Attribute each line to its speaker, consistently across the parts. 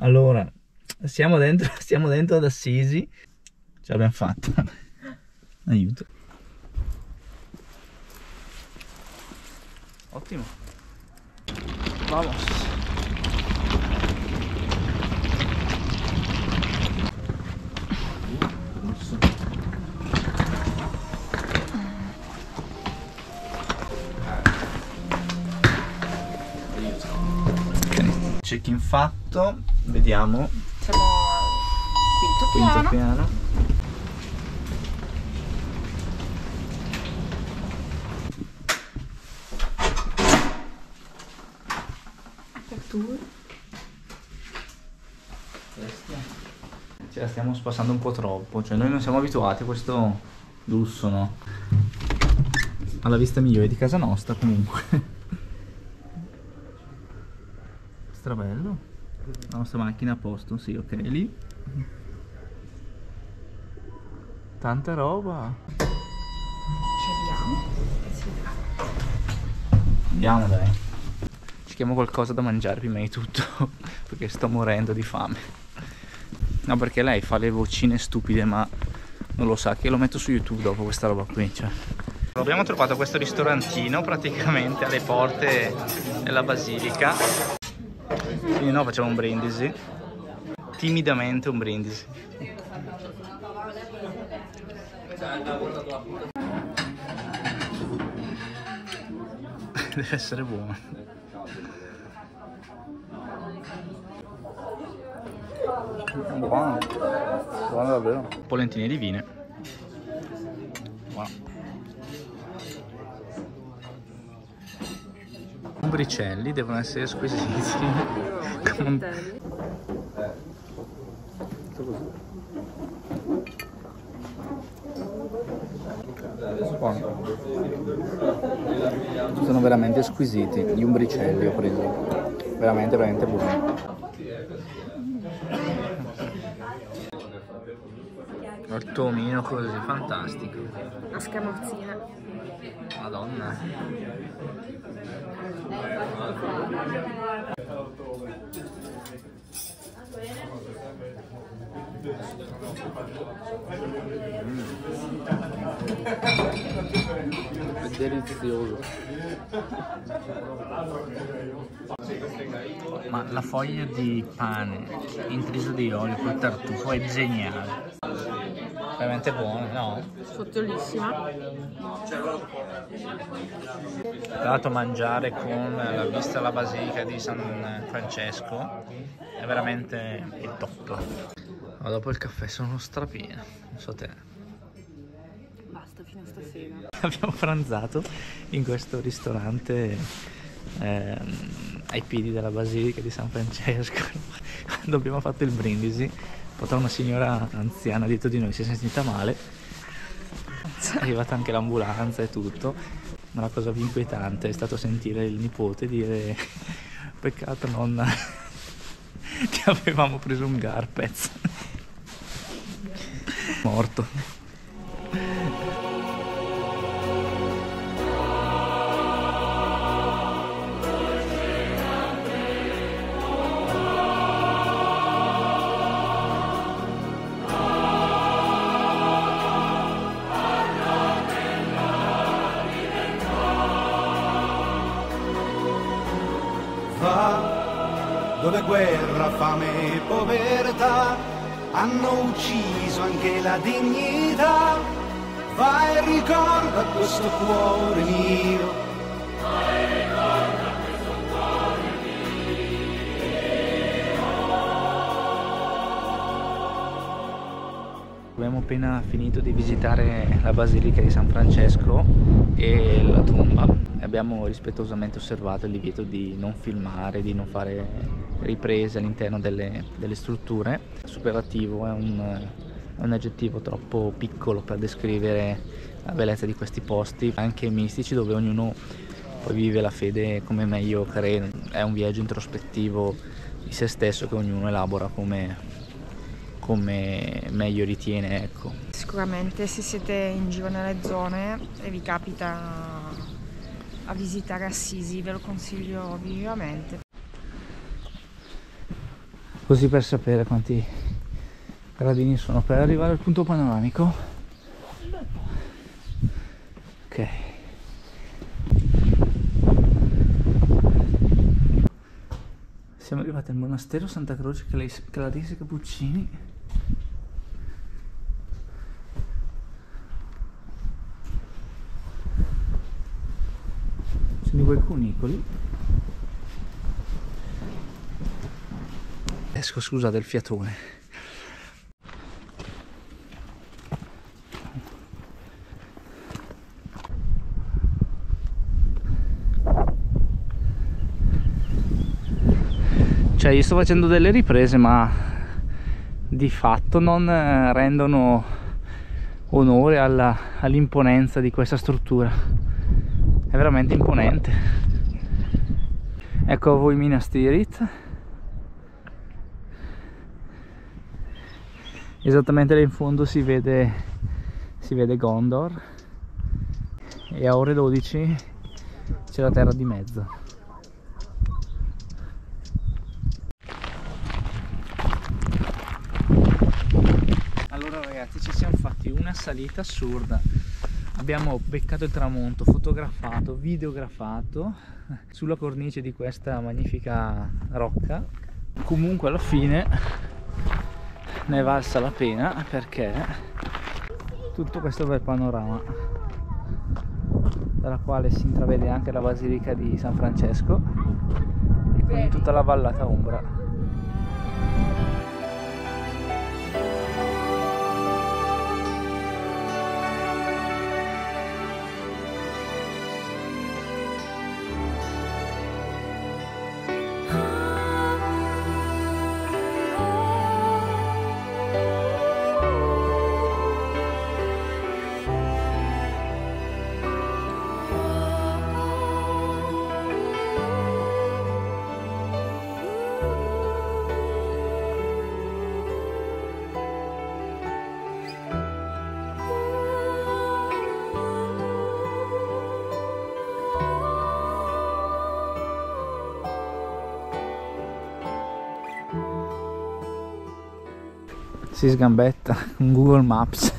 Speaker 1: Allora, siamo dentro ad Assisi. Ce l'abbiamo fatta. Aiuto. Ottimo. Vamos. Check-in fatto, vediamo.
Speaker 2: Siamo al quinto piano.
Speaker 1: Ce la stiamo spassando un po' troppo, cioè noi non siamo abituati a questo lusso, no? Alla vista migliore di casa nostra comunque. Strabello. La nostra macchina a posto, sì, ok, lì. Tanta roba.
Speaker 2: Ci
Speaker 1: Andiamo dai. Cerchiamo qualcosa da mangiare prima di tutto, perché sto morendo di fame. No, perché lei fa le vocine stupide, ma non lo sa che lo metto su YouTube dopo questa roba qui, cioè. Abbiamo trovato questo ristorantino praticamente alle porte della basilica. Quindi no, facciamo un brindisi. Timidamente un brindisi. Deve essere buono. Buono. Buono davvero. Polentine divine. Wow. Umbricelli devono essere squisiti. Sono veramente squisiti. Gli umbricelli ho preso. Veramente buoni. Il tomino così, fantastico.
Speaker 2: La scamorzina.
Speaker 1: Madonna. È delizioso. Ma la foglia di pane intriso di olio col tartufo è geniale. Veramente buono, no?
Speaker 2: Sottolissima.
Speaker 1: Tra l'altro mangiare con la vista alla basilica di San Francesco è veramente il top. Ma dopo il caffè sono strapieno, non so te.
Speaker 2: Basta fino a stasera.
Speaker 1: Abbiamo pranzato in questo ristorante ai piedi della basilica di San Francesco. Quando abbiamo fatto il brindisi, portava una signora anziana dietro di noi, si è sentita male. È arrivata anche l'ambulanza e tutto. Ma la cosa più inquietante è stato sentire il nipote dire: peccato nonna, ti avevamo preso un Garpez. Morto.
Speaker 3: Dove guerra, fame e povertà hanno ucciso anche la dignità. Vai e ricorda questo cuore mio. Vai e ricorda questo cuore
Speaker 1: mio. Abbiamo appena finito di visitare la basilica di San Francesco e la tomba. Abbiamo rispettosamente osservato il divieto di non filmare, di non fare riprese all'interno delle strutture. Superlativo è un aggettivo troppo piccolo per descrivere la bellezza di questi posti, anche mistici, dove ognuno poi vive la fede come meglio crede. È un viaggio introspettivo di se stesso che ognuno elabora come meglio ritiene, ecco.
Speaker 2: Sicuramente se siete in giro nelle zone e vi capita a visitare Assisi, ve lo consiglio vivamente.
Speaker 1: così per sapere quanti gradini sono per arrivare al punto panoramico. Ok, siamo arrivati al monastero Santa Croce Clarisse Cappuccini. Sono quei cunicoli. Esco, scusate il fiatone. Cioè, io sto facendo delle riprese, ma di fatto non rendono onore all'imponenza di questa struttura. È veramente imponente. Ecco a voi Minas Tirith. Esattamente là in fondo si vede Gondor, e a ore 12 c'è la terra di mezzo. Allora ragazzi, ci siamo fatti una salita assurda. Abbiamo beccato il tramonto, fotografato, videografato sulla cornice di questa magnifica rocca. Comunque alla fine ne è valsa la pena, perché tutto questo bel panorama, dalla quale si intravede anche la basilica di San Francesco e quindi tutta la vallata Umbra. Si sgambetta con Google Maps.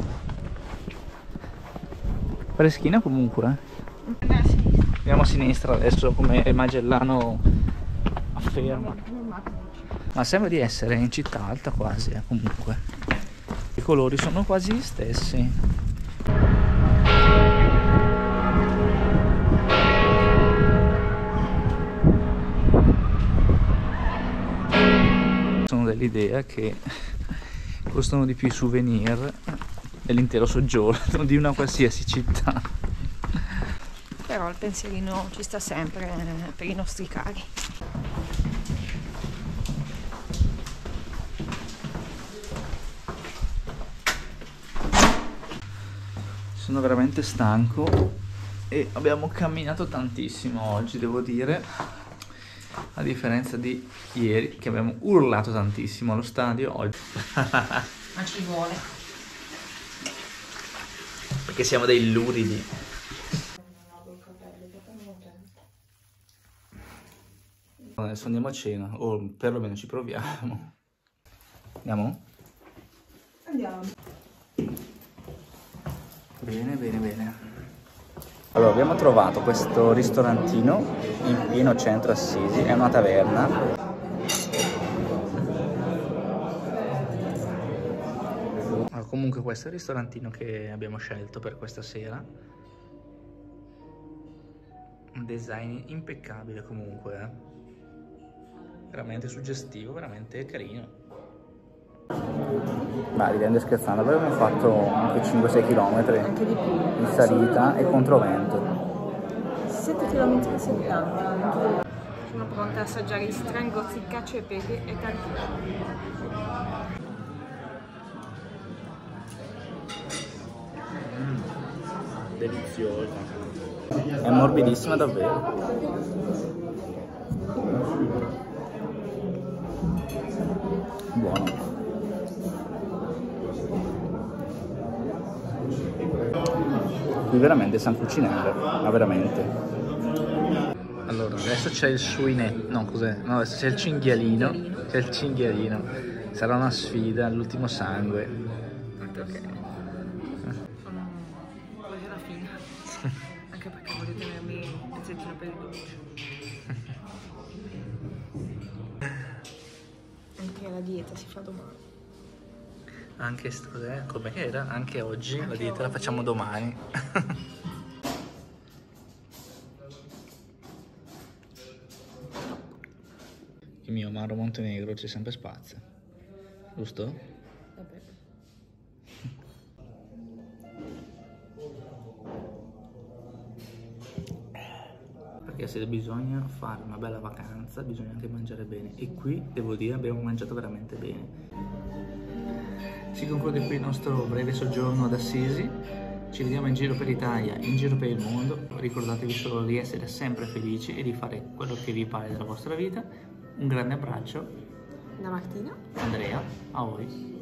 Speaker 1: Freschina comunque. Andiamo a sinistra adesso, come Magellano afferma. Ma sembra di essere in città alta quasi, comunque. I colori sono quasi gli stessi. Sono dell'idea che costano di più i souvenir dell'intero soggiorno di una qualsiasi città.
Speaker 2: Però il pensierino ci sta sempre per i nostri cari.
Speaker 1: Sono veramente stanco e abbiamo camminato tantissimo oggi, devo dire, a differenza di ieri che abbiamo urlato tantissimo allo stadio. Oggi
Speaker 2: Ma ci vuole,
Speaker 1: perché siamo dei luridi. Adesso andiamo a cena, o perlomeno ci proviamo. Andiamo?
Speaker 2: andiamo.
Speaker 1: Bene, bene, bene. Allora, abbiamo trovato questo ristorantino in pieno centro Assisi, è una taverna. Allora, comunque questo è il ristorantino che abbiamo scelto per questa sera. Un design impeccabile comunque, veramente suggestivo, veramente carino. Ma ridendo e scherzando, abbiamo fatto anche 5-6 km
Speaker 2: Anche di più.
Speaker 1: in salita e controvento.
Speaker 2: 7 km e 70. Sono pronta a assaggiare il strangozzi, cacio e pepe e tartufo.
Speaker 1: Deliziosa. È morbidissima davvero. Buono. Qui veramente sanno cucinare, ma veramente. Allora, adesso c'è il suinetto, no cos'è? No, adesso c'è il cinghialino. C'è il cinghialino. Sarà una sfida, l'ultimo sangue.
Speaker 2: Ok. Quasi alla fine. Anche perché voglio tenermi un pezzettino per il dolce. Anche la dieta si fa domani.
Speaker 1: Anche come era? Anche oggi,
Speaker 2: Anche
Speaker 1: la dieta
Speaker 2: oggi.
Speaker 1: la facciamo domani. Il mio amaro Montenegro c'è sempre spazio, giusto?
Speaker 2: Vabbè.
Speaker 1: Perché se bisogna fare una bella vacanza bisogna anche mangiare bene, e qui devo dire abbiamo mangiato veramente bene. Si conclude qui il nostro breve soggiorno ad Assisi. Ci vediamo in giro per l'Italia, in giro per il mondo. Ricordatevi solo di essere sempre felici e di fare quello che vi pare della vostra vita. Un grande abbraccio
Speaker 2: Da Martina.
Speaker 1: Andrea, a voi.